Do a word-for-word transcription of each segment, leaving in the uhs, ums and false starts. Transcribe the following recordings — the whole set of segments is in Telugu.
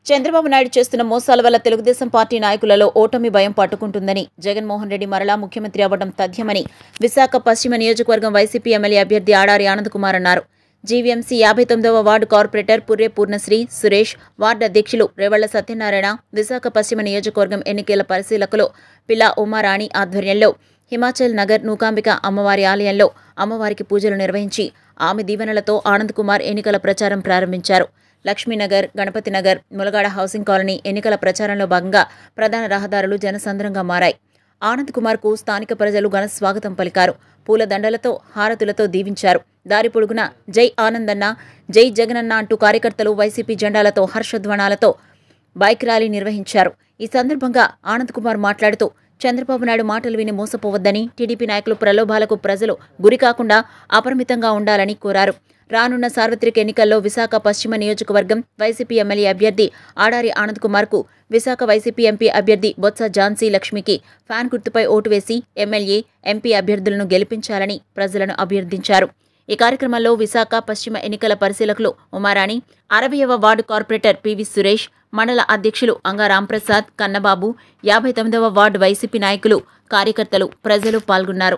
చంద్రబాబు నాయుడు చేస్తున్న మోసాల వల్ల తెలుగుదేశం పార్టీ నాయకులలో ఓటమి భయం పట్టుకుంటుందని, జగన్మోహన్ రెడ్డి మరలా ముఖ్యమంత్రి అవ్వడం తథ్యమని విశాఖ పశ్చిమ నియోజకవర్గం వైసీపీ ఎమ్మెల్యే అభ్యర్థి ఆడారి ఆనంద్ కుమార్ అన్నారు. జీవీఎంసీ యాభై తొమ్మిదవ ward corporator Purre Purnasri Suresh, ward అధ్యక్షులు రేవళ్ల సత్యనారాయణ, విశాఖ పశ్చిమ నియోజకవర్గం ఎన్నికల పరిశీలకులు పిల్లా ఉమారాణి ఆధ్వర్యంలో హిమాచల్ నగర్ నూకాంబిక అమ్మవారి ఆలయంలో అమ్మవారికి పూజలు నిర్వహించి ఆమె దీవెనలతో ఆనంద్ కుమార్ ఎన్నికల ప్రచారం ప్రారంభించారు. లక్ష్మీనగర్, గణపతినగర్, ములగాడ హౌసింగ్ కాలనీ ఎన్నికల ప్రచారంలో భాగంగా ప్రధాన రహదారులు జనసంద్రంగా మారాయి. ఆనంద్ కుమార్ కు స్థానిక ప్రజలు ఘన స్వాగతం పలికారు. పూల దండలతో, హారతులతో దీవించారు. దారి పొడుగున జై ఆనందన్న, జై జగనన్న అంటూ కార్యకర్తలు వైసీపీ జెండాలతో, హర్షధ్వానాలతో బైక్ ర్యాలీ నిర్వహించారు. ఈ సందర్భంగా ఆనంద్ కుమార్ మాట్లాడుతూ చంద్రబాబు నాయుడు మాటలు విని మోసపోవద్దని, టీడీపీ నాయకులు ప్రలోభాలకు ప్రజలు గురికాకుండా అపరిమితంగా ఉండాలని కోరారు. రానున్న సార్వత్రిక ఎన్నికల్లో విశాఖ పశ్చిమ నియోజకవర్గం వైసీపీ ఎమ్మెల్యే అభ్యర్థి ఆడారి ఆనంద్ కుమార్ కు, విశాఖ వైసీపీ ఎంపీ అభ్యర్థి బొత్స ఝాన్సీ లక్ష్మికి ఫ్యాన్ గుర్తుపై ఓటు వేసి ఎమ్మెల్యే, ఎంపీ అభ్యర్థులను గెలిపించాలని ప్రజలను అభ్యర్థించారు. ఈ కార్యక్రమంలో విశాఖ పశ్చిమ ఎన్నికల పరిశీలకులు ఉమారాణి, అరవైవ వార్డు కార్పొరేటర్ పివి సురేష్, మండల అధ్యక్షులు అంగా రాంప్రసాద్, కన్నబాబు, యాభై తొమ్మిదవ వార్డు వైసీపీ నాయకులు, కార్యకర్తలు, ప్రజలు పాల్గొన్నారు.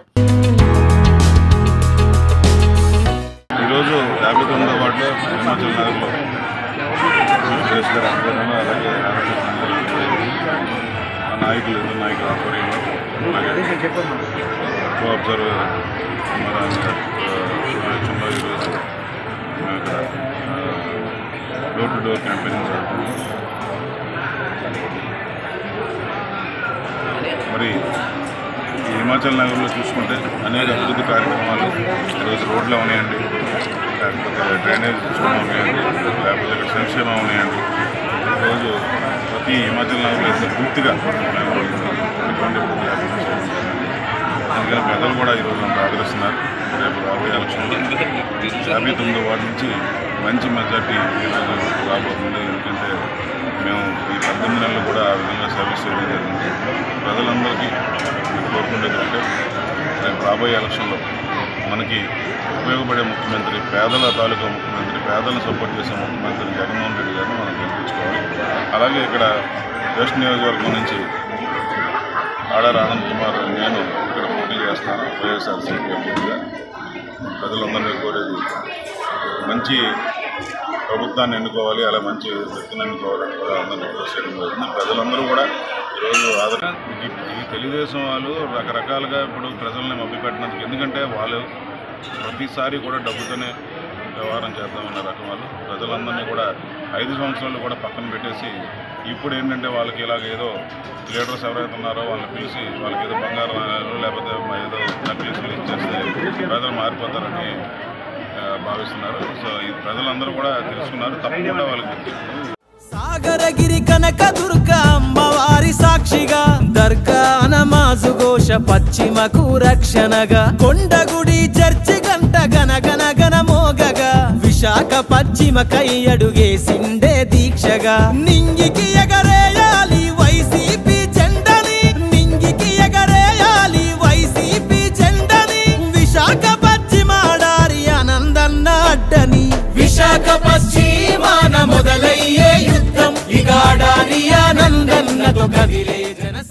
ఈరోజు యాభై తొమ్మిదవ వార్డులో హిమాచల్ నగర్లో సురేష్ గారి ఆధ్వర్యంలో, అలాగే ఆ నాయకులు ఇద్దరు నాయకుల ఆధ్వర్యంలో, అలాగే కో అబ్జర్వర్ కుమారాన్ని సమక్షంలో ఈరోజు మేము ఇక్కడ డోర్ టు డోర్ క్యాంపెయినింగ్ జరుగుతుంది. మరి ఈ హిమాచల్ నగర్లో చూసుకుంటే అనేక అభివృద్ధి కార్యక్రమాలు ఈరోజు రోడ్లు ఉన్నాయండి, లేకపోతే డ్రైనేజ్ సిస్టమ్ ఉన్నాయండి, లేకపోతే ఇక్కడ సంక్షేమం ఉన్నాయండి. ఈరోజు ప్రతి హిమాచల్ నగర్లో అయితే పూర్తిగా మేము ఎటువంటి అందుకని ప్రజలు కూడా ఈరోజు అంత ఆదరిస్తున్నారు. రేపు రాబోయే ఎలక్షన్లో యాభై తొమ్మిదో వార్డు నుంచి మంచి మెజార్టీ ఈరోజు రాబోతుంది. ఎందుకంటే మేము ఈ పద్దెనిమిది నెలలు కూడా ఆ విధంగా సర్వీస్ చేయడం జరిగింది. ప్రజలందరికీ కోరుకునేది అంటే రేపు రాబోయే ఎలక్షన్లో మనకి ఉపయోగపడే ముఖ్యమంత్రి, పేదల తాలూకా ముఖ్యమంత్రి, పేదలను సపోర్ట్ చేసే ముఖ్యమంత్రి జగన్మోహన్ రెడ్డి గారిని మనం గెలిపించుకోవాలి. అలాగే ఇక్కడ వెస్ట్ నియోజకవర్గం నుంచి ఆడారి ఆనంద్ కుమార్ నేను ఇక్కడ పోటీ చేస్తాను వైఎస్ఆర్సీపీ అభ్యర్థిగా. ప్రజలందరినీ కోరేది మంచి ప్రభుత్వాన్ని ఎన్నుకోవాలి, అలా మంచి వ్యక్తిని ఎన్నుకోవాలని కూడా అందరినీ ప్రోత్సహించడం జరుగుతుంది. ప్రజలందరూ కూడా ఈరోజు ఆదరణ ఈ తెలుగుదేశం వాళ్ళు రకరకాలుగా ఇప్పుడు ప్రజల్ని మభ్యపెట్టినందుకు, ఎందుకంటే వాళ్ళు ప్రతిసారి కూడా డబ్బుతోనే వ్యవహారం చేద్దామన్న రకం వాళ్ళు ప్రజలందరినీ కూడా ఐదు సంవత్సరాలు కూడా పక్కన పెట్టేసి ఇప్పుడు ఏంటంటే వాళ్ళకి ఇలాగ ఏదో లీడర్స్ ఎవరైతే ఉన్నారో వాళ్ళని పిలిచి వాళ్ళకి ఏదో బంగారం లేకపోతే ఏదో నక్లీసులు ఇచ్చేస్తే ప్రజలు మారిపోతారని భావిస్తున్నారు. సో ఈ ప్రజలందరూ కూడా తెలుసుకున్నారు, తప్పకుండా వాళ్ళకి సాగరగిరి కనక దుర్గ అమ్మవారి సాక్షిగా, దర్గా నమాజు ఘోష పశ్చిమకు రక్షణగా, కొండగుడి చర్చి గంట గన గన గన మోగగా, విశాఖ పశ్చిమకై అడుగేసిండే దీక్షగా, నింగికి ఎగరేయాలి వైసీపీ జెండని, నింగికి ఎగరేయాలి వైసీపీ జెండని, విశాఖ పశ్చిమ ఆడారి ఆనందన్న అడ్డని, విశాఖ పశ్చిమాన మొదలయ్యే యుద్ధం ఇక ఆడారి ఆనందన్నతో కదిలే జన